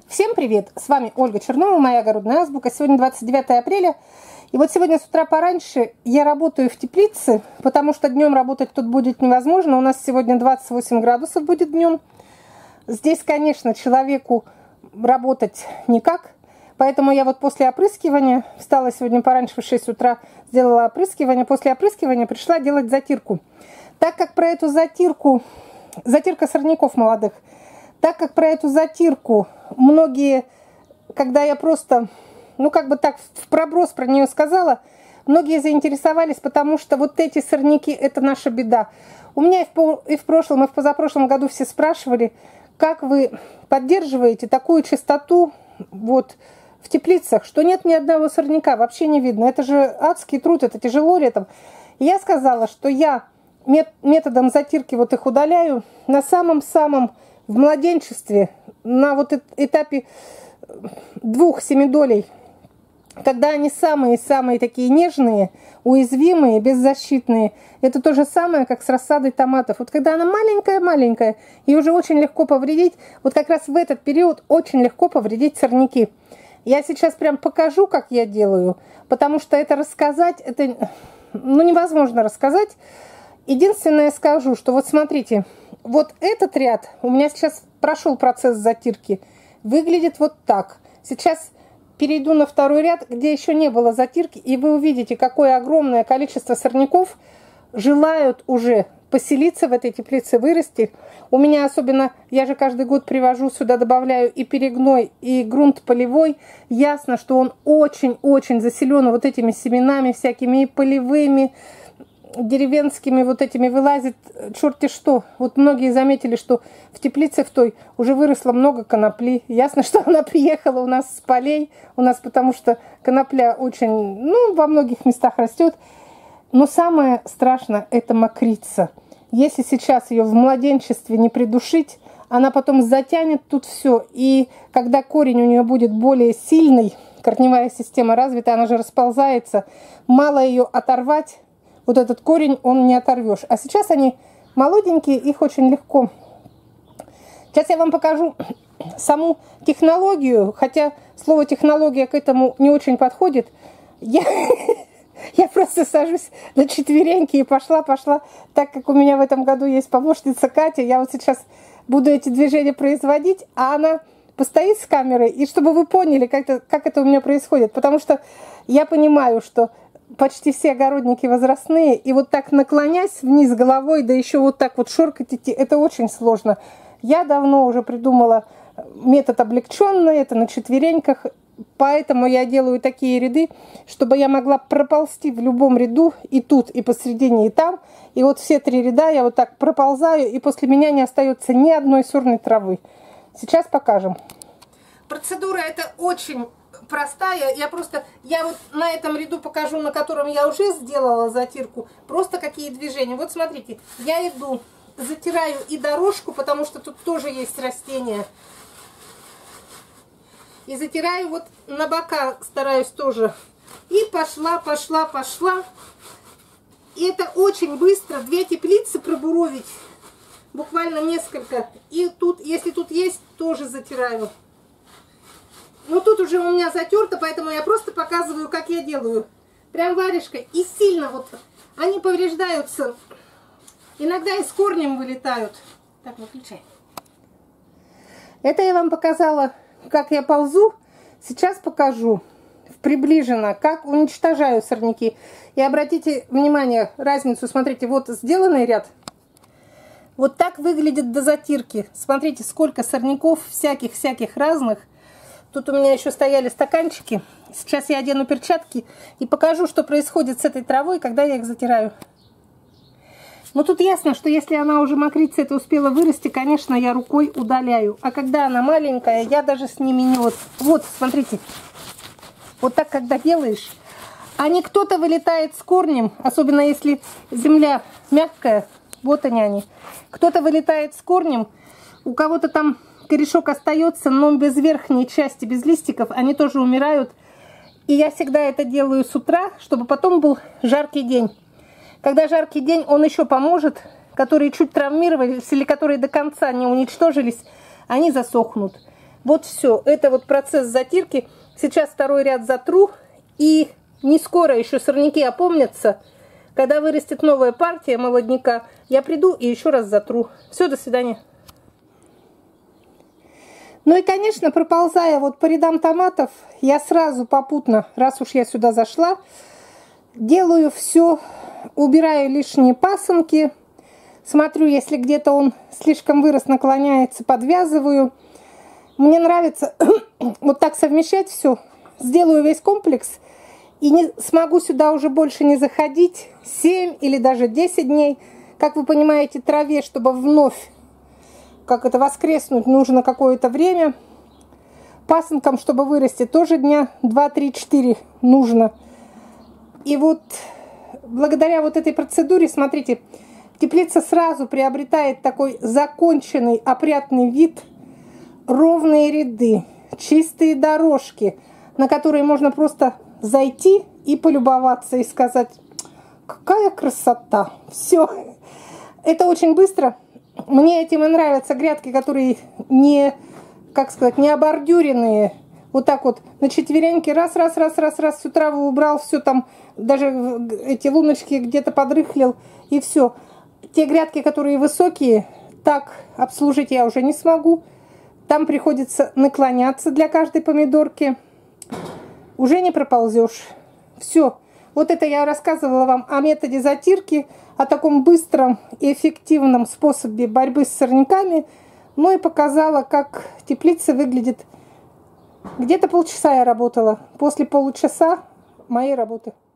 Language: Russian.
Всем привет! С вами Ольга Чернова, моя огородная азбука. Сегодня 29 апреля. И вот сегодня с утра пораньше я работаю в теплице, потому что днем работать тут будет невозможно. У нас сегодня 28 градусов будет днем. Здесь, конечно, человеку работать никак. Поэтому я вот после опрыскивания, встала сегодня пораньше в 6 утра, сделала опрыскивание. После опрыскивания пришла делать затирку. Так как про эту затирка сорняков молодых, так как про эту затирку многие, когда я просто, в проброс про нее сказала, многие заинтересовались, потому что вот эти сорняки – это наша беда. У меня и в прошлом, и в позапрошлом году все спрашивали, как вы поддерживаете такую чистоту вот в теплицах, что нет ни одного сорняка, вообще не видно. Это же адский труд, это тяжело летом. И я сказала, что я методом затирки вот их удаляю на самом-самом в младенчестве, на вот этапе 2 семидолей, когда они самые-самые такие нежные, уязвимые, беззащитные. Это то же самое, как с рассадой томатов. Вот когда она маленькая-маленькая, и уже очень легко повредить, вот как раз в этот период очень легко повредить сорняки. Я сейчас прям покажу, как я делаю, потому что это рассказать, это невозможно рассказать. Единственное скажу, что вот смотрите, вот этот ряд, у меня сейчас прошел процесс затирки, выглядит вот так. Сейчас перейду на второй ряд, где еще не было затирки, и вы увидите, какое огромное количество сорняков желают уже поселиться в этой теплице, вырасти. У меня особенно, я же каждый год привожу сюда, добавляю и перегной, и грунт полевой. Ясно, что он очень-очень заселен вот этими семенами всякими и полевыми, деревенскими вот этими вылазит черти что. Вот многие заметили, что в теплице в той уже выросло много конопли. Ясно, что она приехала у нас с полей. У нас потому что конопля очень, во многих местах растет. Но самое страшное – это мокрица. Если сейчас ее в младенчестве не придушить, она потом затянет тут все. И когда корень у нее будет более сильный, корневая система развита, она же расползается, мало ее оторвать, вот этот корень он не оторвешь. А сейчас они молоденькие, их очень легко. Сейчас я вам покажу саму технологию, хотя слово технология к этому не очень подходит. Я просто сажусь на четвереньки и пошла. Так как у меня в этом году есть помощница Катя, я вот сейчас буду эти движения производить, а она постоит с камерой, и чтобы вы поняли, как это у меня происходит. Потому что я понимаю, что почти все огородники возрастные, и вот так наклонясь вниз головой, да еще вот так вот шоркать идти, это очень сложно. Я давно уже придумала метод облегченный, это на четвереньках, поэтому я делаю такие ряды, чтобы я могла проползти в любом ряду, и тут, и посередине, и там. И вот все 3 ряда я вот так проползаю, и после меня не остается ни одной сорной травы. Сейчас покажем. Процедура это очень простая. Я вот на этом ряду покажу, на котором я уже сделала затирку, просто какие движения. Вот смотрите, я иду, затираю и дорожку, потому что тут тоже есть растения. И затираю вот на бока, стараюсь тоже. И пошла. И это очень быстро, 2 теплицы пробуровить, буквально несколько. И тут, если тут есть, тоже затираю. Ну тут уже у меня затерто, поэтому я просто показываю, как я делаю. Прям варежкой. И сильно вот они повреждаются. Иногда и с корнем вылетают. Так, выключай. Это я вам показала, как я ползу. Сейчас покажу приближенно, как уничтожаю сорняки. И обратите внимание, разницу. Смотрите, вот сделанный ряд. Вот так выглядит до затирки. Смотрите, сколько сорняков всяких разных. Тут у меня еще стояли стаканчики. Сейчас я одену перчатки и покажу, что происходит с этой травой, когда я их затираю. Но тут ясно, что если она уже мокрица, это успела вырасти, конечно, я рукой удаляю. А когда она маленькая, я даже с ними не Вот, смотрите. Вот так, когда делаешь, кто-то вылетает с корнем, особенно если земля мягкая. Вот они. Кто-то вылетает с корнем, у кого-то там корешок остается, но без верхней части, без листиков, они тоже умирают. И я всегда это делаю с утра, чтобы потом был жаркий день. Когда жаркий день, он еще поможет, которые чуть травмировались или которые до конца не уничтожились, они засохнут. Вот все. Это вот процесс затирки. Сейчас второй ряд затру. И не скоро еще сорняки опомнятся. Когда вырастет новая партия молодняка, я приду и еще раз затру. Все, до свидания. Ну и, конечно, проползая вот по рядам томатов, я сразу попутно, раз уж я сюда зашла, делаю все, убираю лишние пасынки, смотрю, если где-то он слишком вырос, наклоняется, подвязываю. Мне нравится вот так совмещать все, сделаю весь комплекс и не смогу сюда уже больше не заходить 7 или даже 10 дней. Как вы понимаете, траве, чтобы вновь воскреснуть, нужно какое-то время. Пасынкам, чтобы вырасти, тоже дня 2, 3, 4 нужно. И вот благодаря вот этой процедуре, смотрите, теплица сразу приобретает такой законченный, опрятный вид, ровные ряды, чистые дорожки, на которые можно просто зайти и полюбоваться, и сказать, какая красота. Все. Это очень быстро. Мне этим и нравятся грядки, которые не, как сказать, не обордюренные. Вот так вот на четвереньки раз, всю траву убрал, все там, даже эти луночки где-то подрыхлил, и все. Те грядки, которые высокие, так обслужить я уже не смогу. Там приходится наклоняться для каждой помидорки. Уже не проползешь. Все. Вот это я рассказывала вам о методе затирки, о таком быстром и эффективном способе борьбы с сорняками. Ну и показала, как теплица выглядит. Где-то полчаса я работала. После получаса моей работы.